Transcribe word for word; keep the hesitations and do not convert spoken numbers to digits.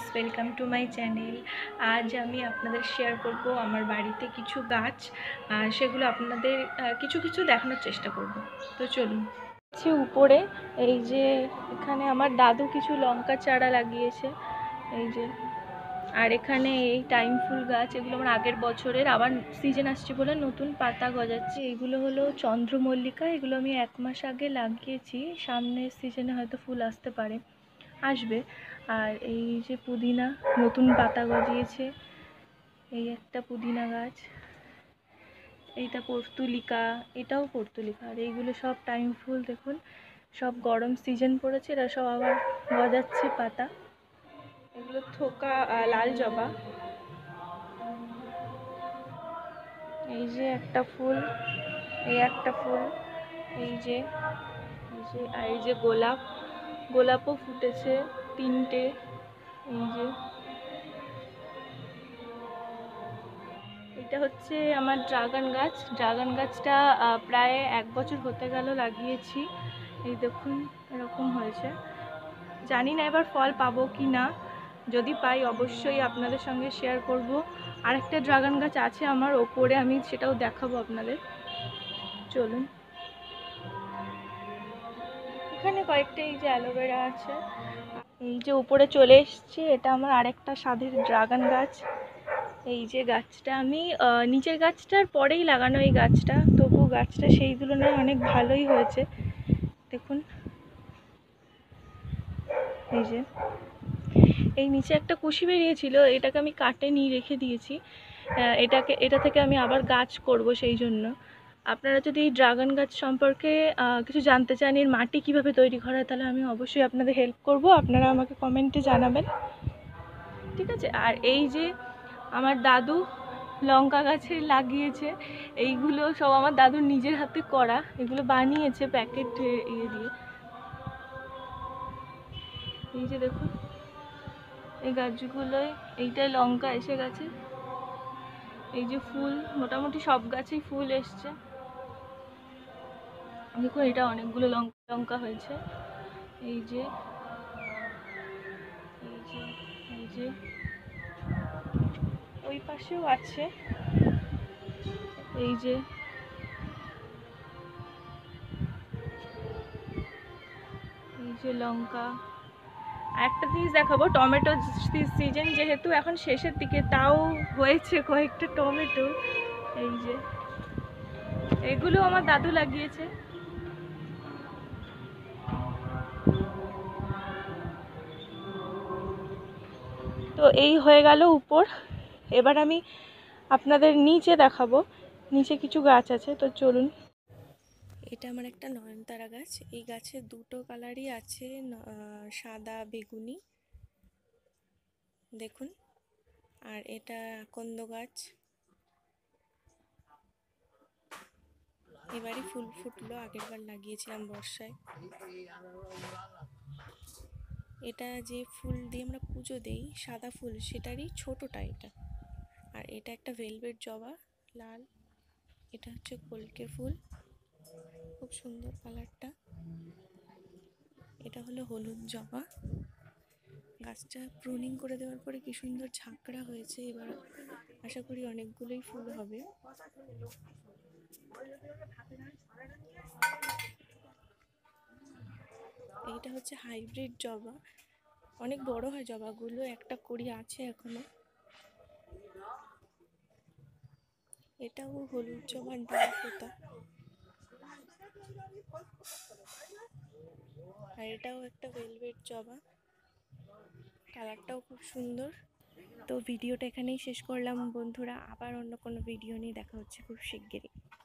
Welcome to my channel. আজ আমি আপনাদের শেয়ার করব আমার বাড়িতে কিছু গাছ, আর সেগুলো আপনাদের কিছু কিছু দেখানোর চেষ্টা করব। তো চলুন। উপরে এই যে এখানে আমার দাদু কিছু লঙ্কা চারা লাগিয়েছে, এই যে। আর এখানে এই টাইম ফুল গাছ, এগুলো আমার আগের বছরের, আবার সিজন আসছে বলে নতুন পাতা গজাচ্ছে। এগুলো হলো চন্দ্রমল্লিকা, এগুলো আমি এক মাস আগে লাগিয়েছি, সামনের সিজনে হয়তো ফুল আসতে পারে, আসবে। আর এই যে পুদিনা, নতুন পাতা গজিয়েছে, এই একটা পুদিনা গাছ, এইটা পর্তুলিকা, এটাও পর্তুলিকা। আর এইগুলো সব টাইম ফুল, দেখুন সব গরম সিজন পড়েছে, এরা সব আবার গজাচ্ছে পাতা। এগুলো থোকা লাল জবা, এই যে একটা ফুল, এই একটা ফুল, এই যে এই যে আর এই যে গোলাপ, গোলাপও ফুটেছে তিনটে, এই যে। এটা হচ্ছে আমার ড্রাগন গাছ। ড্রাগন গাছটা প্রায় এক বছর হতে গেল লাগিয়েছি, এই দেখুন এরকম হয়েছে। জানি না এবার ফল পাবো কি না, যদি পাই অবশ্যই আপনাদের সঙ্গে শেয়ার করব। আর একটা ড্রাগন গাছ আছে আমার ওপরে, আমি সেটাও দেখাবো আপনাদের। চলুন। এখানে কয়েকটা এই যে অ্যালোভেরা আছে, এই যে উপরে চলে এসছে, এটা আমার আরেকটা স্বাদের ড্রাগন গাছ। এই যে গাছটা আমি নিচের গাছটার পরেই লাগানো, এই গাছটা, তবু গাছটা সেই তুলনায় অনেক ভালোই হয়েছে, দেখুন। এই যে এই নিচে একটা কুশি বেরিয়েছিল, এটাকে আমি কাটে নিয়ে রেখে দিয়েছি, এটাকে এটা থেকে আমি আবার গাছ করব। সেই জন্য আপনারা যদি এই ড্রাগন গাছ সম্পর্কে কিছু জানতে চান, এর মাটি কিভাবে তৈরি করা হয়, তাহলে আমি অবশ্যই আপনাদের হেল্প করব, আপনারা আমাকে কমেন্টে জানাবেন, ঠিক আছে। আর এই যে আমার দাদু লঙ্কা গাছে লাগিয়েছে, এইগুলো সব আমার দাদুর নিজের হাতে করা, এগুলো বানিয়েছে প্যাকেট ইয়ে দিয়ে। এই যে দেখুন এই গাছগুলোয়, এইটাই লঙ্কা এসে গেছে, এই যে ফুল, মোটামুটি সব গাছেই ফুল এসছে, দেখুন এটা অনেকগুলো লঙ্কা লঙ্কা হয়েছে। এই যে এই যে এই যে ওই পাশেও আছে, এই যে এই যে লঙ্কা। একটা জিনিস দেখাবো, টমেটো সিজন যেহেতু এখন শেষের দিকে, তাও হয়েছে কয়েকটা টমেটো, এই যে এগুলো আমার দাদু লাগিয়েছে। তো এই হয়ে গেল উপর, এবার আমি আপনাদের নিচে দেখাবো, নিচে কিছু গাছ আছে, তো চলুন। এটা আমার একটা নয়নতারা গাছ, এই গাছে দুটো কালারই আছে, সাদা বেগুনি, দেখুন। আর এটা আকন্দ গাছ, এবারই ফুল ফুটলো, আগের বার লাগিয়েছিলাম বর্ষায়। এটা যে ফুল দিয়ে আমরা পুজো দিই, সাদা ফুল, সেটারই ছোটটা এটা। আর এটা একটা ভেলভেট জবা লাল, এটা হচ্ছে কলকে ফুল, খুব সুন্দর কালারটা। এটা হলো হলুদ জবা। গাছটা প্রুনিং করে দেওয়ার পরে কি সুন্দর ঝাঁকড়া হয়েছে, এবার আশা করি অনেকগুলোই ফুল হবে। এইটা হচ্ছে হাইব্রিড জবা, অনেক বড় হয় জবাগুলো, একটা কড়ি আছে এখনো। এটাও হলুদ জবার ডাল পোতা, আর এটাও একটা ভেলভেট জবা, কালারটাও খুব সুন্দর। তো ভিডিওটা এখানেই শেষ করলাম বন্ধুরা, আবার অন্য কোনো ভিডিও নিয়ে দেখা হচ্ছে খুব শিগগিরই।